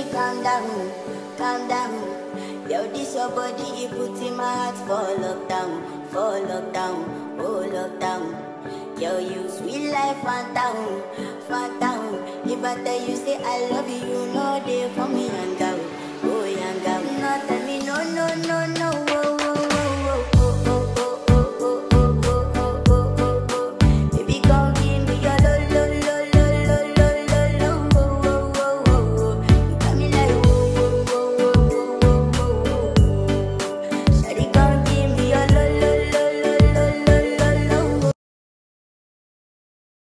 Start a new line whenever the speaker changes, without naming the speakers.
calm down, calm down. Yo, this your body, it puts in my heart for lockdown, oh lockdown. Yo, you sweet life, phantom, phantom. If I tell you say I love you, you know they for me young girl, oh young girl. No tell me no, no, no, no.